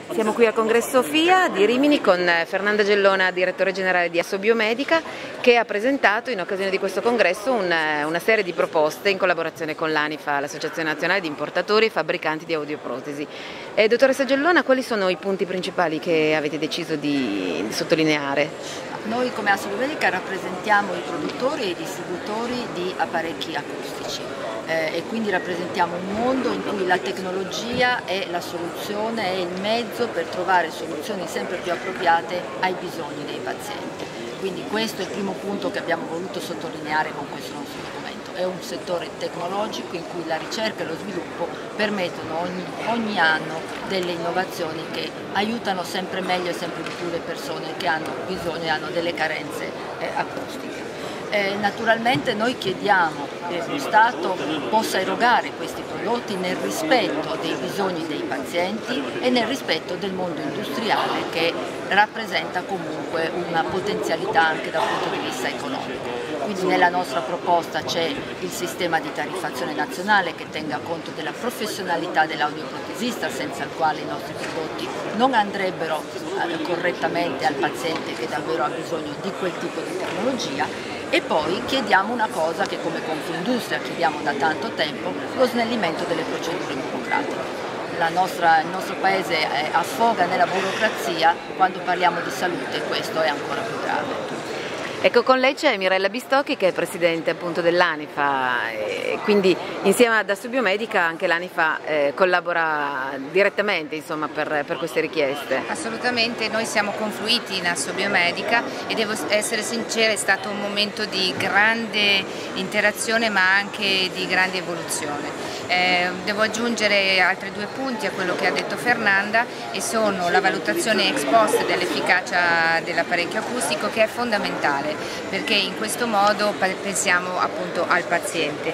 Siamo qui al Congresso FIA di Rimini con Fernanda Gellona, direttore generale di Assobiomedica, che ha presentato in occasione di questo congresso una serie di proposte in collaborazione con l'ANIFA, l'Associazione Nazionale di Importatori e Fabbricanti di Audioprotesi. Dottoressa Gellona, quali sono i punti principali che avete deciso di sottolineare? Noi come Assobiomedica rappresentiamo i produttori e i distributori di apparecchi acustici e quindi rappresentiamo un mondo in cui la tecnologia è la soluzione, è il mezzo per trovare soluzioni sempre più appropriate ai bisogni dei pazienti. Quindi questo è il primo punto che abbiamo voluto sottolineare con questo nostro documento. È un settore tecnologico in cui la ricerca e lo sviluppo permettono ogni anno delle innovazioni che aiutano sempre meglio e sempre di più le persone che hanno bisogno e hanno delle carenze acustiche. Naturalmente noi chiediamo che lo Stato possa erogare questi prodotti nel rispetto dei bisogni dei pazienti e nel rispetto del mondo industriale che rappresenta comunque una potenzialità anche dal punto di vista economico. Quindi nella nostra proposta c'è il sistema di tariffazione nazionale che tenga conto della professionalità dell'audioprotesista, senza il quale i nostri prodotti non andrebbero correttamente al paziente che davvero ha bisogno di quel tipo di tecnologia. E poi chiediamo una cosa che come Confindustria chiediamo da tanto tempo, lo snellimento delle procedure burocratiche. Il nostro Paese affoga nella burocrazia, quando parliamo di salute questo è ancora più grave. Ecco, con lei c'è Mirella Bistocchi che è presidente appunto dell'ANIFA e quindi insieme ad Assobiomedica anche l'ANIFA collabora direttamente insomma, per queste richieste. Assolutamente, noi siamo confluiti in Assobiomedica e devo essere sincera, è stato un momento di grande interazione ma anche di grande evoluzione. Devo aggiungere altri due punti a quello che ha detto Fernanda e sono la valutazione ex post dell'efficacia dell'apparecchio acustico, che è fondamentale perché in questo modo pensiamo appunto al paziente.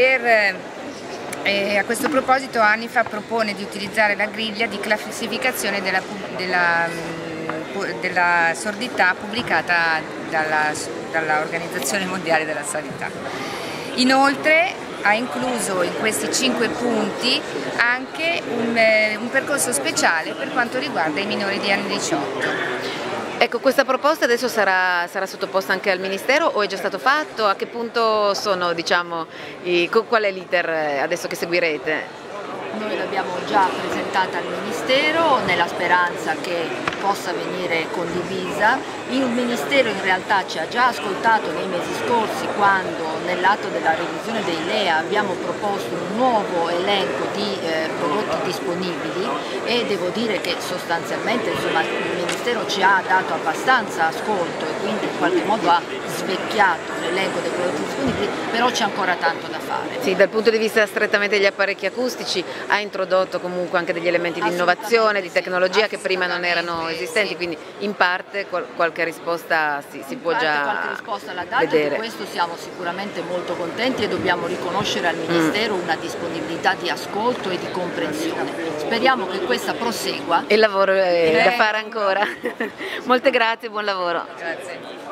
A questo proposito ANIFA propone di utilizzare la griglia di classificazione della sordità pubblicata dall'Organizzazione Mondiale della Sanità. Inoltre ha incluso in questi 5 punti anche un percorso speciale per quanto riguarda i minori di anni 18. Ecco, questa proposta adesso sarà sottoposta anche al Ministero o è già stato fatto? A che punto sono, diciamo, qual è l'iter adesso che seguirete? Noi l'abbiamo già presentata al Ministero nella speranza che possa venire condivisa. Il Ministero in realtà ci ha già ascoltato nei mesi scorsi quando nell'atto della revisione dei LEA abbiamo proposto un nuovo elenco di prodotti disponibili e devo dire che sostanzialmente insomma, il Ministero ci ha dato abbastanza ascolto e quindi in qualche modo ha svecchiato l'elenco dei prodotti disponibili, però c'è ancora tanto da fare. Sì, dal punto di vista strettamente degli apparecchi acustici ha introdotto comunque anche degli elementi di innovazione, di tecnologia che prima non erano esistenti, quindi in parte qualche risposta si può già qualche risposta l'ha dato vedere. E di questo siamo sicuramente molto contenti e dobbiamo riconoscere al Ministero una disponibilità di ascolto e di comprensione. Speriamo che questa prosegua. Il lavoro è da fare ancora. Molte grazie e buon lavoro. Grazie.